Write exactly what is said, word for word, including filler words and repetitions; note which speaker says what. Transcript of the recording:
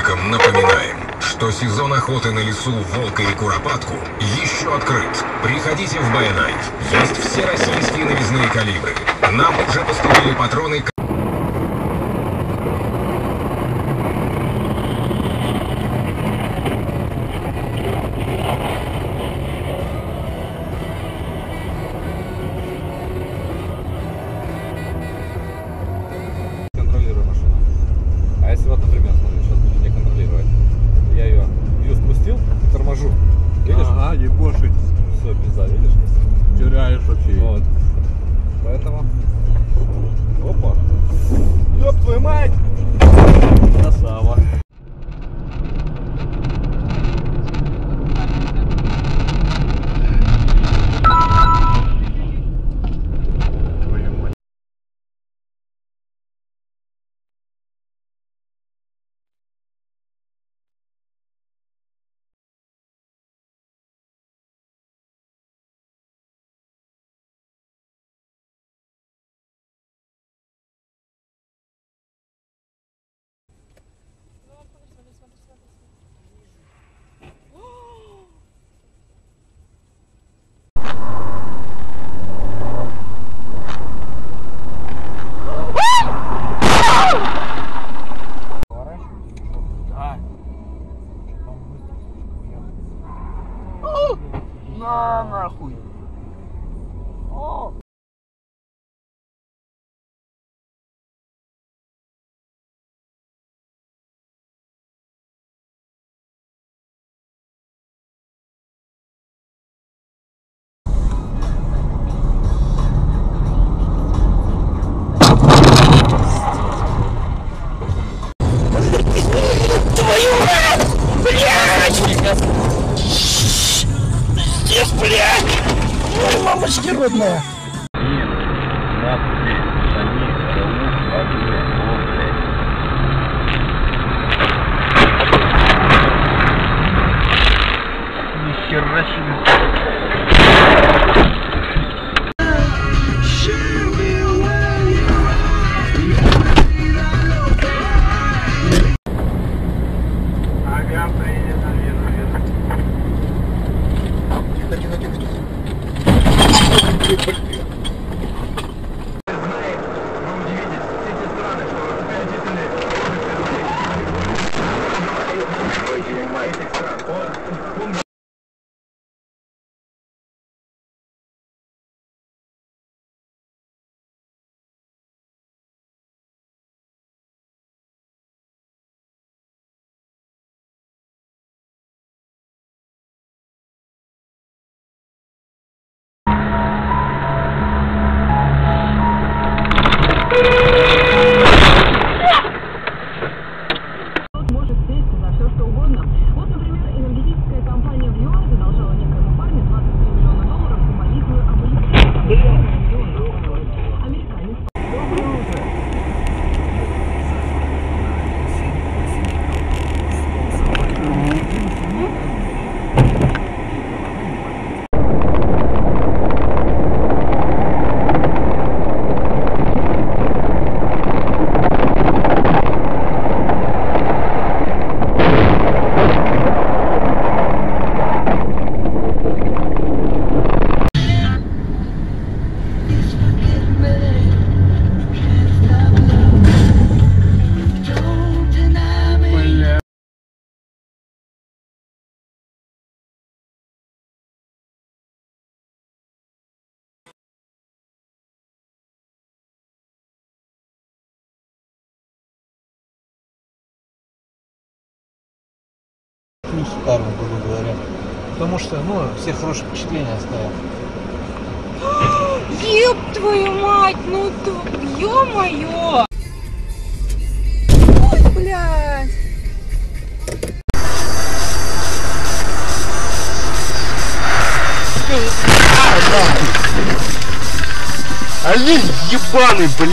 Speaker 1: охотникам напоминаем, что сезон охоты на лесу, волка и куропатку еще открыт. Приходите в Байнайт. Есть все российские навесные калибры. Нам уже поступили патроны.
Speaker 2: Контролирую машину. А если вот, например, смотри, сейчас буду не контролировать. Я ее ее спустил, торможу. Видишь?
Speaker 3: Ага, ебошить.
Speaker 2: Все, пизда, видишь?
Speaker 3: Теряешь вообще.
Speaker 2: Вот. Поэтому. Опа. Ёб твою мать! Красава.
Speaker 3: На нахуй. О! Твою мать! Блядь! Здесь, блядь! Ой, мамочки родная! Нихера себе! Ага, приедет, наверное. Тихо, тихо, тихо, тихо.
Speaker 4: Может сесть за все, что угодно. Вот, например, энергетическая компания в ЮАР задолжала некоему парню двадцать три миллиона долларов за молитву об американец.
Speaker 3: Шикарно, грубо говоря. Потому что, ну, все хорошие впечатления оставят.
Speaker 4: Еб твою мать, ну ты, ё-моё! Ой, блядь!
Speaker 3: Олень ебаный, блядь!